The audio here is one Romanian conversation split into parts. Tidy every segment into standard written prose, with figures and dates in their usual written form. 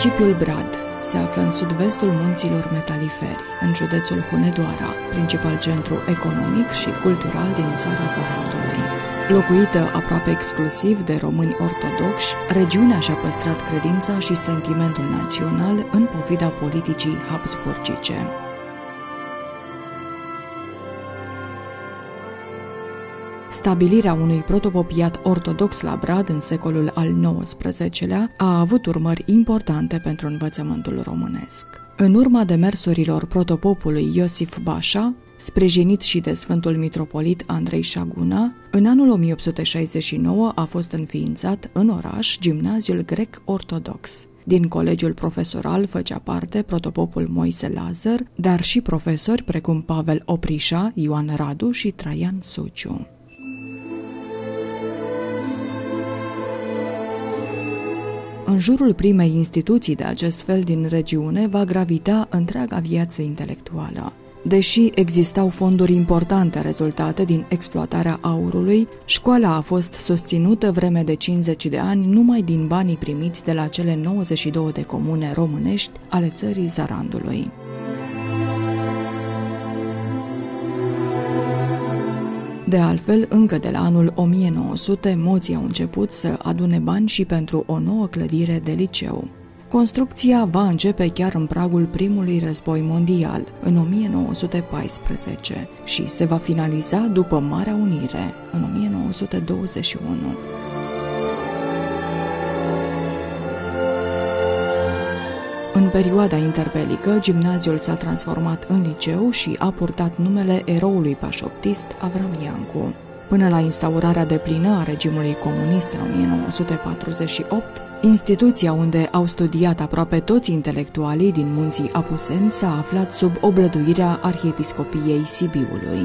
Municipiul Brad se află în sud-vestul munților Metaliferi, în județul Hunedoara, principal centru economic și cultural din țara Sarandului. Locuită aproape exclusiv de români ortodoxi, regiunea și-a păstrat credința și sentimentul național în pofida politicii habsburgice. Stabilirea unui protopopiat ortodox la Brad în secolul al XIX-lea a avut urmări importante pentru învățământul românesc. În urma demersurilor protopopului Iosif Bașa, sprijinit și de Sfântul Mitropolit Andrei Șaguna, în anul 1869 a fost înființat în oraș gimnaziul grec-ortodox. Din colegiul profesoral făcea parte protopopul Moise Lazar, dar și profesori precum Pavel Oprișa, Ioan Radu și Traian Suciu. În jurul primei instituții de acest fel din regiune va gravita întreaga viață intelectuală. Deși existau fonduri importante rezultate din exploatarea aurului, școala a fost susținută vreme de 50 de ani numai din banii primiți de la cele 92 de comune românești ale țării Zarandului. De altfel, încă de la anul 1900, moții au început să adune bani și pentru o nouă clădire de liceu. Construcția va începe chiar în pragul primului război mondial, în 1914, și se va finaliza după Marea Unire, în 1921. În perioada interbelică, gimnaziul s-a transformat în liceu și a purtat numele eroului pașoptist Avram Iancu. Până la instaurarea deplină a regimului comunist în 1948, instituția unde au studiat aproape toți intelectualii din munții Apuseni s-a aflat sub oblăduirea Arhiepiscopiei Sibiului.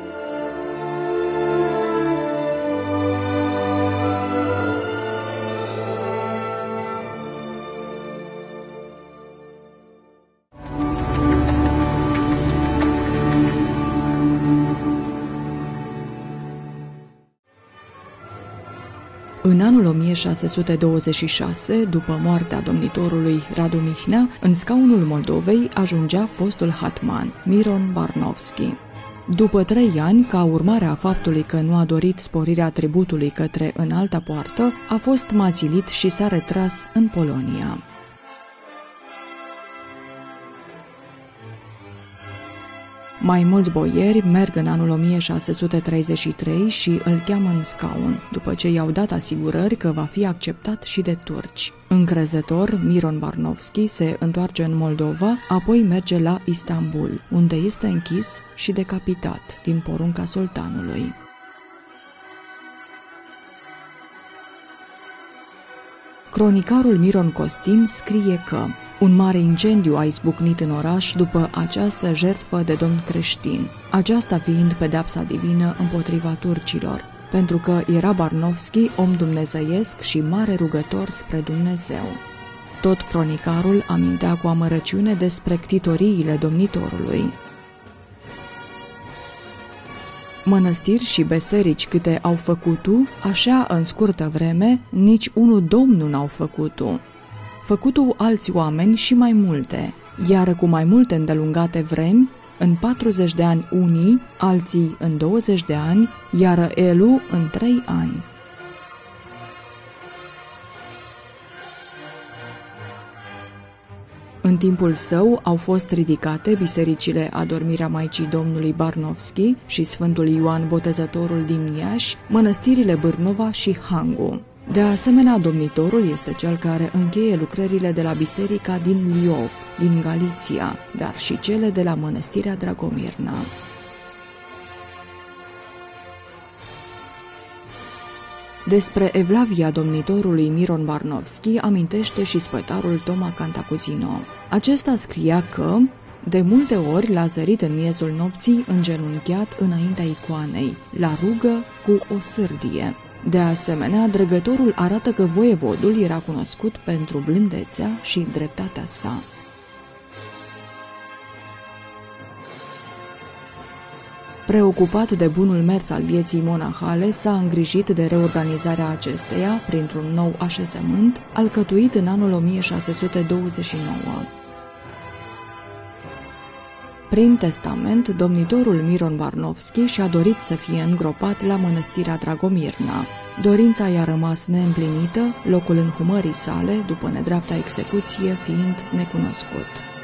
În anul 1626, după moartea domnitorului Radu Mihnea, în scaunul Moldovei ajungea fostul hatman, Miron Barnovski. După 3 ani, ca urmare a faptului că nu a dorit sporirea tributului către înalta poartă, a fost mazilit și s-a retras în Polonia. Mai mulți boieri merg în anul 1633 și îl cheamă în scaun, după ce i-au dat asigurări că va fi acceptat și de turci. Încrezător, Miron Barnovski se întoarce în Moldova, apoi merge la Istanbul, unde este închis și decapitat din porunca sultanului. Cronicarul Miron Costin scrie că un mare incendiu a izbucnit în oraș după această jertfă de domn creștin, aceasta fiind pedeapsa divină împotriva turcilor, pentru că era Barnovski om dumnezeiesc și mare rugător spre Dumnezeu. Tot cronicarul amintea cu amărăciune despre ctitoriile domnitorului. Mănăstiri și beserici câte au făcut-o, așa în scurtă vreme, nici unul domnul n-au făcut-o. Făcut-o alți oameni și mai multe, iar cu mai multe îndelungate vremi, în 40 de ani unii, alții în 20 de ani, iar elu în 3 ani. În timpul său au fost ridicate bisericile Adormirea Maicii Domnului Barnovski și Sfântul Ioan Botezătorul din Iași, mănăstirile Bârnova și Hangu. De asemenea, domnitorul este cel care încheie lucrările de la biserica din Liov, din Galiția, dar și cele de la mănăstirea Dragomirna. Despre evlavia domnitorului Miron Barnovski amintește și spătarul Toma Cantacuzino. Acesta scria că de multe ori l-a zărit în miezul nopții îngenunchiat înaintea icoanei, la rugă cu o sârdie. De asemenea, dregătorul arată că voievodul era cunoscut pentru blândețea și dreptatea sa. Preocupat de bunul mers al vieții monahale, s-a îngrijit de reorganizarea acesteia printr-un nou așezământ, alcătuit în anul 1629. Prin testament, domnitorul Miron Varnovski și-a dorit să fie îngropat la mănăstirea Dragomirna. Dorința i-a rămas neîmplinită, locul înhumării sale, după nedreapta execuție, fiind necunoscut.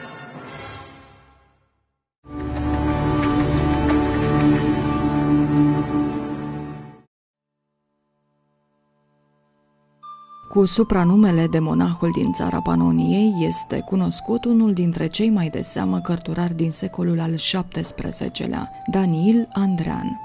Cu supranumele de monahul din țara Panoniei este cunoscut unul dintre cei mai de seamă cărturari din secolul al XVII-lea, Daniil Andrean.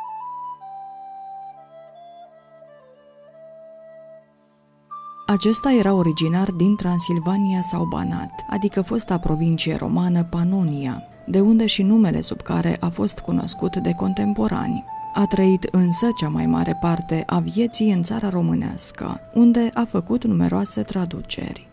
Acesta era originar din Transilvania sau Banat, adică fosta provincie romană Panonia, de unde și numele sub care a fost cunoscut de contemporani. A trăit însă cea mai mare parte a vieții în țara românească, unde a făcut numeroase traduceri.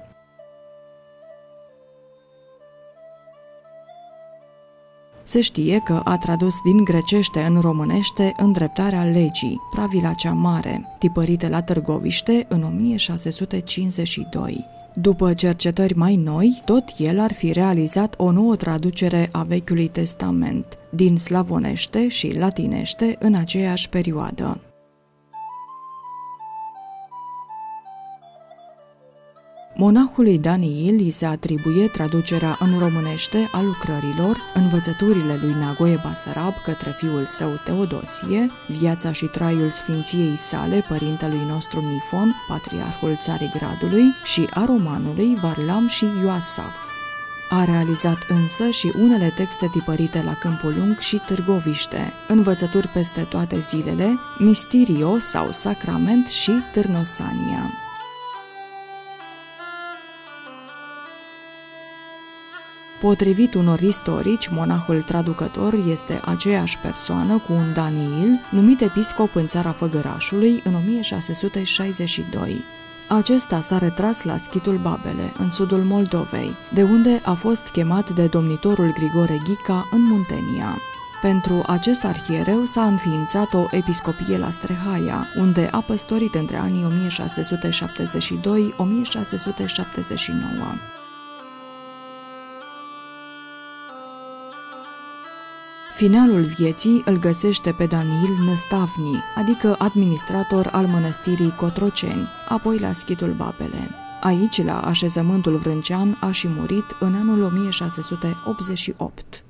Se știe că a tradus din grecește în românește Îndreptarea legii, Pravila cea mare, tipărită la Târgoviște în 1652. După cercetări mai noi, tot el ar fi realizat o nouă traducere a Vechiului Testament, din slavonește și latinește în aceeași perioadă. Monahului Daniil îi se atribuie traducerea în românește a lucrărilor, învățăturile lui Nagoe Basarab către fiul său Teodosie, viața și traiul sfinției sale, părintelui nostru Nifon, patriarhul Țarigradului, și a romanului Varlam și Ioasaf. A realizat însă și unele texte tipărite la Câmpul Lung și Târgoviște, învățături peste toate zilele, Mistirio sau Sacrament și Târnosania. Potrivit unor istorici, monahul traducător este aceeași persoană cu un Daniil, numit episcop în țara Făgărașului în 1662. Acesta s-a retras la Schitul Babele, în sudul Moldovei, de unde a fost chemat de domnitorul Grigore Ghica în Muntenia. Pentru acest arhiereu s-a înființat o episcopie la Strehaia, unde a păstorit între anii 1672-1679. Finalul vieții îl găsește pe Daniil Năstavni, adică administrator al mănăstirii Cotroceni, apoi la Schitul Babele. Aici, la așezământul Vrâncean, a și murit în anul 1688.